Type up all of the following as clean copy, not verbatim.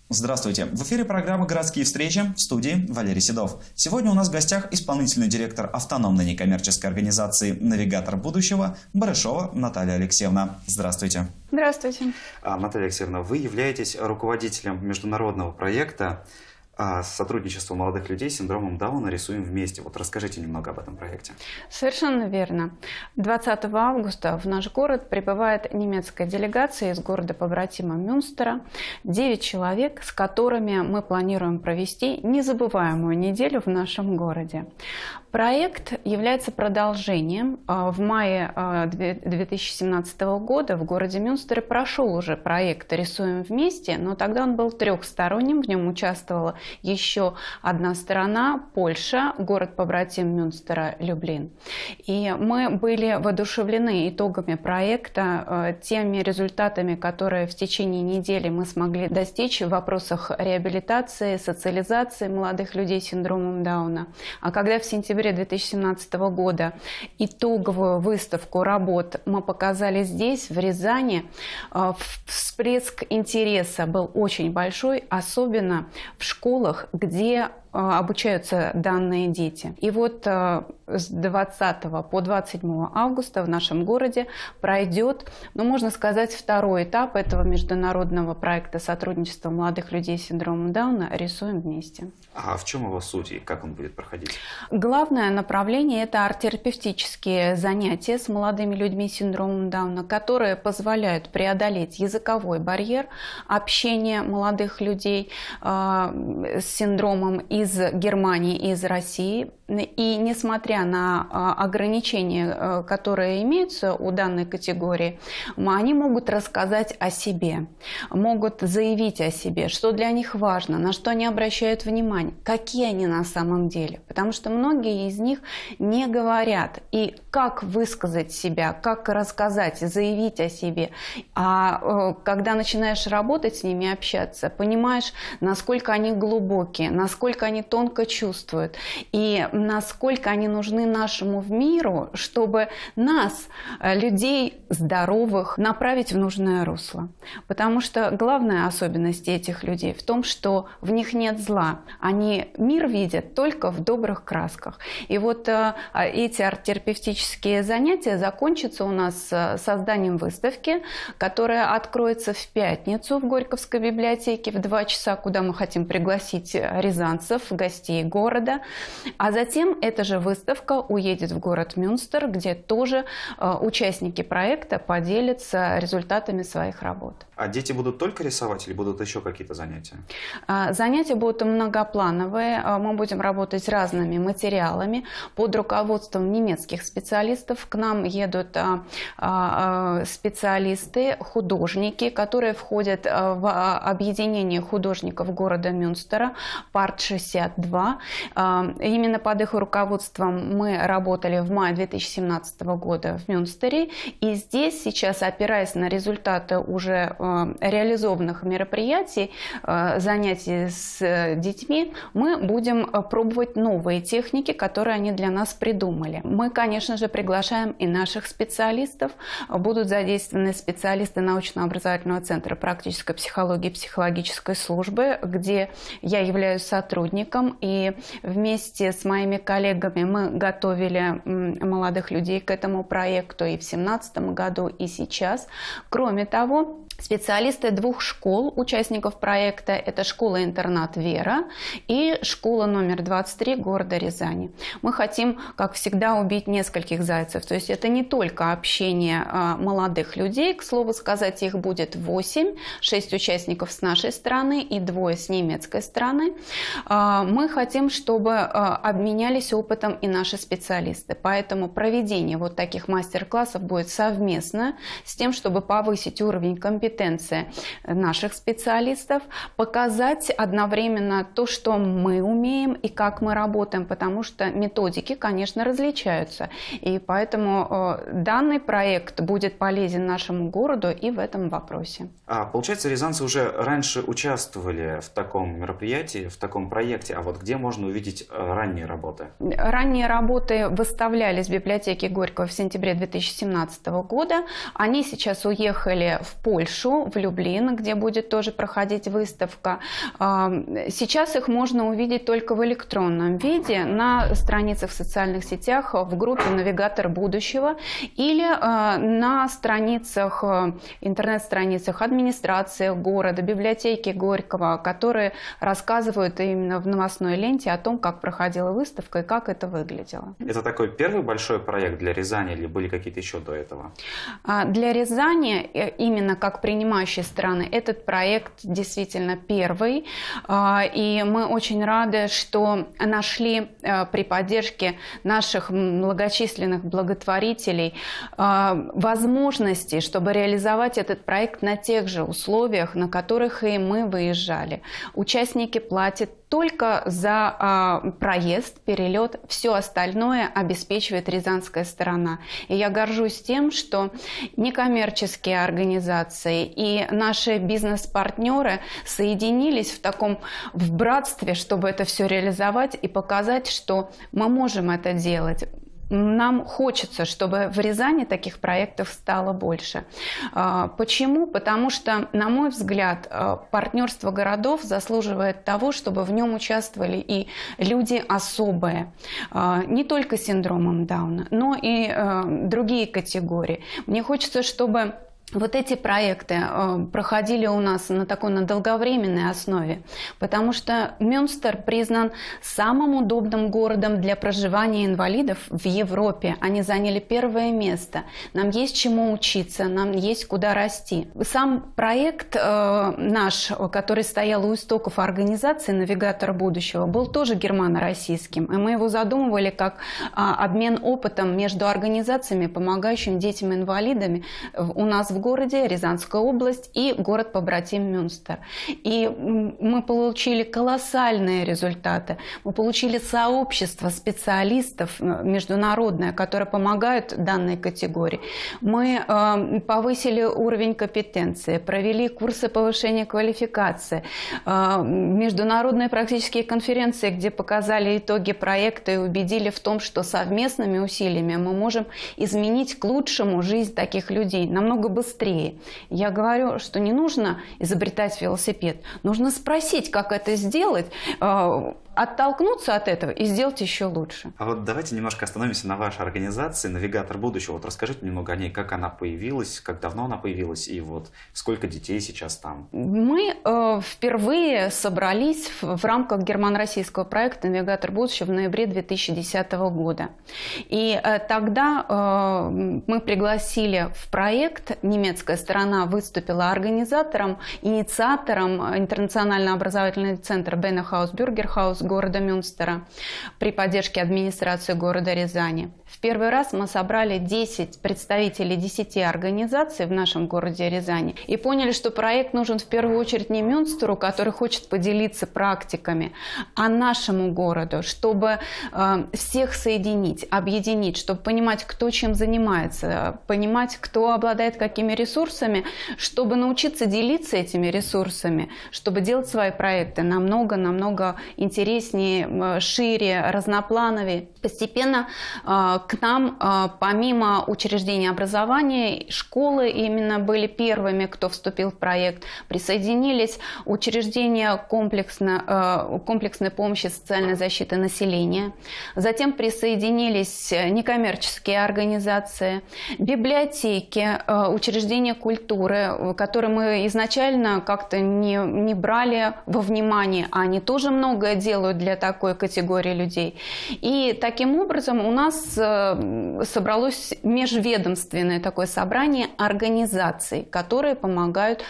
Здравствуйте! В эфире программа «Городские встречи», в студии Валерий Седов. Сегодня у нас в гостях исполнительный директор автономной некоммерческой организации «Навигатор будущего» Барышова Наталья Алексеевна. Здравствуйте! Здравствуйте! Наталья Алексеевна, вы являетесь руководителем международного проекта сотрудничество молодых людей с синдромом Дауна «Рисуем вместе». Вот расскажите немного об этом проекте. Совершенно верно. 20 августа в наш город прибывает немецкая делегация из города-побратима Мюнстера. 9 человек, с которыми мы планируем провести незабываемую неделю в нашем городе. Проект является продолжением. В мае 2017 года в городе Мюнстере прошел уже проект «Рисуем вместе», но тогда он был трехсторонним, в нем участвовала еще одна сторона – Польша, город-побратим Мюнстера Люблин. И мы были воодушевлены итогами проекта, теми результатами, которые в течение недели мы смогли достичь в вопросах реабилитации, социализации молодых людей с синдромом Дауна. А когда в сентябре 2017 года итоговую выставку работ мы показали здесь, в Рязани, всплеск интереса был очень большой, особенно в школах, где обучаются данные дети. И вот с 20 по 27 августа в нашем городе пройдет, можно сказать, второй этап этого международного проекта сотрудничества молодых людей с синдромом Дауна «Рисуем вместе». А в чем его суть и как он будет проходить? Главное направление – это арт-терапевтические занятия с молодыми людьми с синдромом Дауна, которые позволяют преодолеть языковой барьер общения молодых людей с синдромом из Германии и из России. И несмотря на ограничения, которые имеются у данной категории, они могут рассказать о себе, могут заявить о себе, что для них важно, на что они обращают внимание, какие они на самом деле. Потому что многие из них не говорят. И как высказать себя, как рассказать, заявить о себе. А когда начинаешь работать с ними, общаться, понимаешь, насколько они глубокие, насколько они тонко чувствуют и насколько они нужны нашему миру, чтобы нас, людей здоровых, направить в нужное русло. Потому что главная особенность этих людей в том, что в них нет зла. Они мир видят только в добрых красках. И вот эти арт-терапевтические занятия закончатся у нас созданием выставки, которая откроется в пятницу в Горьковской библиотеке в 2 часа, куда мы хотим пригласить рязанцев, гостей города. А затем эта же выставка уедет в город Мюнстер, где тоже участники проекта поделятся результатами своих работ. А дети будут только рисовать или будут еще какие-то занятия? Занятия будут многоплановые. Мы будем работать с разными материалами. Под руководством немецких специалистов к нам едут специалисты, художники, которые входят в объединение художников города Мюнстера «Парт-62». Именно под их руководством мы работали в мае 2017 года в Мюнстере. И здесь сейчас, опираясь на результаты уже реализованных мероприятий, занятий с детьми, мы будем пробовать новые техники, которые они для нас придумали. Мы, конечно же, приглашаем и наших специалистов. Будут задействованы специалисты научно-образовательного центра практической психологии и психологической службы, где я являюсь сотрудником. И вместе с моими коллегами мы готовили молодых людей к этому проекту и в 2017 году, и сейчас. Кроме того, специалисты 2 школ, участников проекта, это школа-интернат «Вера» и школа номер 23 города Рязани. Мы хотим, как всегда, убить нескольких зайцев. То есть это не только общение молодых людей, к слову сказать, их будет 8, 6 участников с нашей стороны и 2 с немецкой стороны. Мы хотим, чтобы обменялись опытом и наши специалисты. Поэтому проведение вот таких мастер-классов будет совместно с тем, чтобы повысить уровень компетенции наших специалистов, показать одновременно то, что мы умеем и как мы работаем, потому что методики, конечно, различаются. И поэтому данный проект будет полезен нашему городу и в этом вопросе. Получается, рязанцы уже раньше участвовали в таком мероприятии, в таком проекте проекте, а вот где можно увидеть ранние работы? Ранние работы выставлялись в библиотеке Горького в сентябре 2017 года. Они сейчас уехали в Польшу, в Люблин, где будет тоже проходить выставка. Сейчас их можно увидеть только в электронном виде на страницах в социальных сетях, в группе «Навигатор будущего» или на страницах, интернет-страницах администрации города, библиотеки Горького, которые рассказывают именно в новостной ленте о том, как проходила выставка и как это выглядело. Это такой первый большой проект для Рязани или были какие-то еще до этого? Для Рязани, именно как принимающей страны, этот проект действительно первый. И мы очень рады, что нашли при поддержке наших многочисленных благотворителей возможности, чтобы реализовать этот проект на тех же условиях, на которых и мы выезжали. Участники платят только за проезд, перелет, все остальное обеспечивает рязанская сторона. И я горжусь тем, что некоммерческие организации и наши бизнес-партнеры соединились в братстве, чтобы это все реализовать и показать, что мы можем это делать. Нам хочется, чтобы в Рязани таких проектов стало больше. Почему? Потому что, на мой взгляд, партнерство городов заслуживает того, чтобы в нем участвовали и люди особые, не только с синдромом Дауна, но и другие категории. Мне хочется, чтобы вот эти проекты проходили у нас на долговременной основе, потому что Мюнстер признан самым удобным городом для проживания инвалидов в Европе. Они заняли первое место. Нам есть чему учиться, нам есть куда расти. Сам проект наш, который стоял у истоков организации «Навигатор будущего», был тоже германо-российским. И мы его задумывали как обмен опытом между организациями, помогающими детям-инвалидам у нас в городе, Рязанская область и город-побратим Мюнстер. И мы получили колоссальные результаты. Мы получили сообщество специалистов международное, которое помогает данной категории. Мы повысили уровень компетенции, провели курсы повышения квалификации, международные практические конференции, где показали итоги проекта и убедили в том, что совместными усилиями мы можем изменить к лучшему жизнь таких людей намного быстрее. Я говорю, что не нужно изобретать велосипед, нужно спросить, как это сделать, оттолкнуться от этого и сделать еще лучше. А вот давайте немножко остановимся на вашей организации «Навигатор будущего». Вот расскажите немного о ней, как она появилась, как давно она появилась и вот сколько детей сейчас там. Мы впервые собрались в рамках германо-российского проекта «Навигатор будущего» в ноябре 2010 года. И тогда мы пригласили в проект, немецкая сторона выступила организатором, инициатором интернационального образовательного центра Беннехаус Бюргерхаус города Мюнстера при поддержке администрации города Рязани. В первый раз мы собрали 10 представителей 10 организаций в нашем городе Рязани и поняли, что проект нужен в первую очередь не Мюнстеру, который хочет поделиться практиками, а нашему городу, чтобы всех соединить, объединить, чтобы понимать, кто чем занимается, понимать, кто обладает какими ресурсами, чтобы научиться делиться этими ресурсами, чтобы делать свои проекты намного интереснее, шире, разноплановее. Постепенно к нам, помимо учреждений образования, школы именно были первыми, кто вступил в проект, присоединились учреждения комплексной помощи социальной защиты населения, затем присоединились некоммерческие организации, библиотеки, учреждения культуры, которые мы изначально как-то не брали во внимание, а они тоже многое делают для такой категории людей. И таким образом у нас собралось межведомственное такое собрание организаций, которые помогают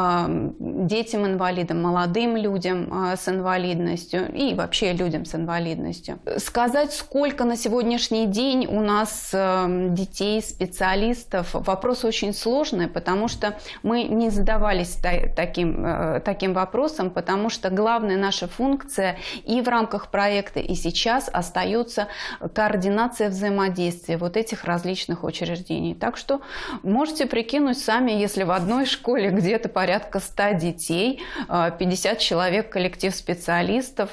детям-инвалидам, молодым людям с инвалидностью и вообще людям с инвалидностью. Сказать, сколько на сегодняшний день у нас детей, специалистов, вопрос очень сложный, потому что мы не задавались таким вопросом, потому что главная наша функция И в рамках проекта и сейчас остается координация взаимодействия вот этих различных учреждений. Так что можете прикинуть сами, если в одной школе где-то порядка 100 детей, 50 человек коллектив специалистов,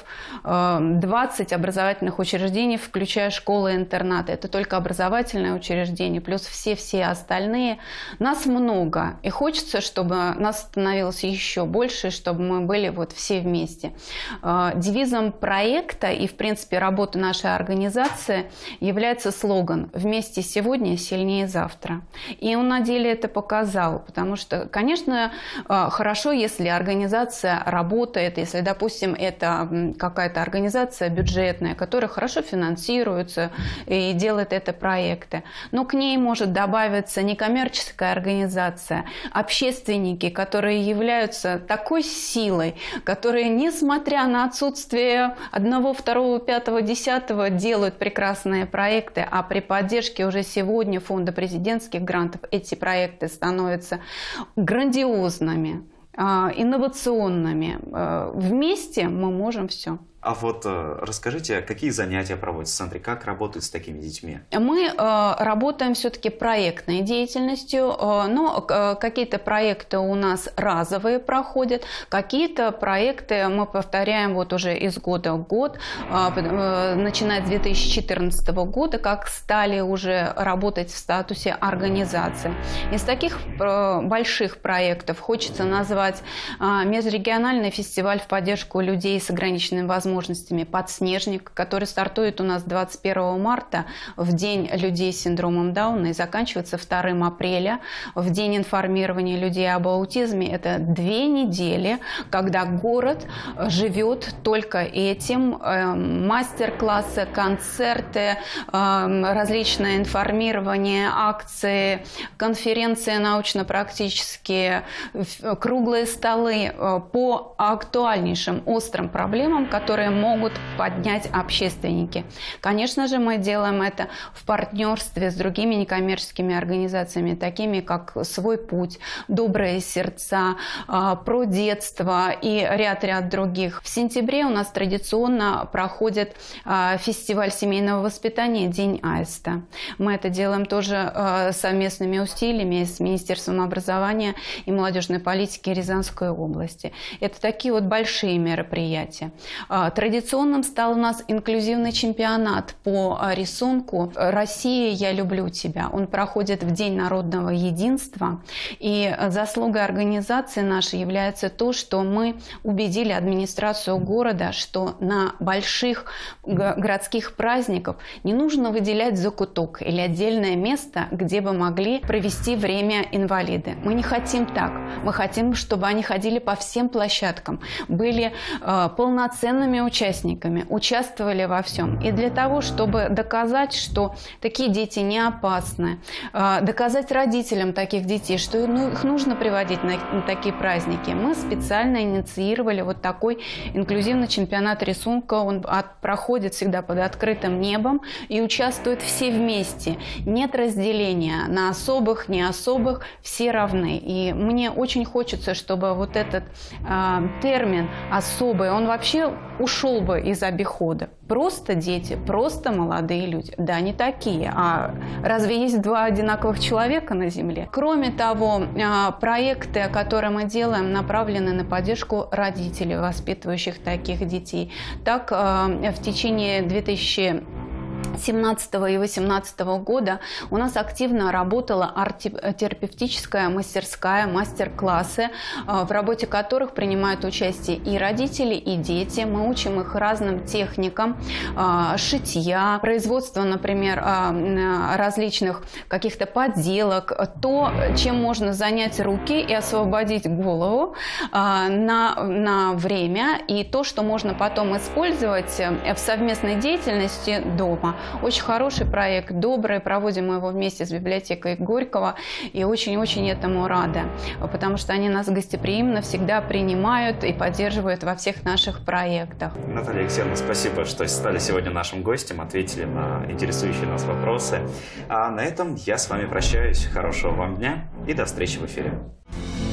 20 образовательных учреждений, включая школы и интернаты. Это только образовательное учреждение, плюс все остальные. Нас много. И хочется, чтобы нас становилось еще больше, чтобы мы были вот все вместе. Девизом проекта и, в принципе, работы нашей организации является слоган «Вместе сегодня, сильнее завтра». И он на деле это показал, потому что, конечно, хорошо, если организация работает, если, допустим, это какая-то организация бюджетная, которая хорошо финансируется и делает это проекты, но к ней может добавиться некоммерческая организация, общественники, которые являются такой силой, которые, несмотря на отсутствие 1, 2, 5, 10, делают прекрасные проекты, а при поддержке уже сегодня фонда президентских грантов эти проекты становятся грандиозными, инновационными. Вместе мы можем все. А вот расскажите, какие занятия проводятся в центре, как работают с такими детьми? Мы работаем все-таки проектной деятельностью, но какие-то проекты у нас разовые проходят, какие-то проекты мы повторяем вот уже из года в год, начиная с 2014 года, как стали уже работать в статусе организации. Из таких больших проектов хочется назвать межрегиональный фестиваль в поддержку людей с ограниченными возможностями «Подснежник», который стартует у нас 21 марта в День людей с синдромом Дауна и заканчивается 2 апреля в День информирования людей об аутизме. Это 2 недели, когда город живет только этим. Мастер-классы, концерты, различное информирование, акции, конференции научно-практические, круглые столы по актуальнейшим острым проблемам, которые могут поднять общественники. Конечно же, мы делаем это в партнерстве с другими некоммерческими организациями, такими как «Свой путь», «Добрые сердца», «Про детство» и ряд других. В сентябре у нас традиционно проходит фестиваль семейного воспитания «День аиста». Мы это делаем тоже совместными усилиями с Министерством образования и молодежной политики Рязанской области. Это такие вот большие мероприятия. Традиционным стал у нас инклюзивный чемпионат по рисунку «Россия, я люблю тебя». Он проходит в День народного единства. И заслугой организации нашей является то, что мы убедили администрацию города, что на больших городских праздниках не нужно выделять закуток или отдельное место, где бы могли провести время инвалиды. Мы не хотим так. Мы хотим, чтобы они ходили по всем площадкам, были полноценными участниками, участвовали во всем. И для того, чтобы доказать, что такие дети не опасны, доказать родителям таких детей, что их нужно приводить на такие праздники, мы специально инициировали вот такой инклюзивный чемпионат рисунка. Он проходит всегда под открытым небом и участвуют все вместе. Нет разделения на особых, не особых, все равны. И мне очень хочется, чтобы вот этот термин «особый», он вообще ушел бы из обихода. Просто дети, просто молодые люди. Да, они такие. А разве есть 2 одинаковых человека на Земле? Кроме того, проекты, которые мы делаем, направлены на поддержку родителей, воспитывающих таких детей. Так, в течение 2017 и 2018 года у нас активно работала арт-терапевтическая мастерская, мастер-классы, в работе которых принимают участие и родители, и дети. Мы учим их разным техникам шитья, производства, например, различных каких-то поделок, то, чем можно занять руки и освободить голову на время, и то, что можно потом использовать в совместной деятельности дома. Очень хороший проект, добрый, проводим мы его вместе с библиотекой Горького, и очень-очень этому рада, потому что они нас гостеприимно всегда принимают и поддерживают во всех наших проектах. Наталья Алексеевна, спасибо, что стали сегодня нашим гостем, ответили на интересующие нас вопросы. А на этом я с вами прощаюсь. Хорошего вам дня и до встречи в эфире.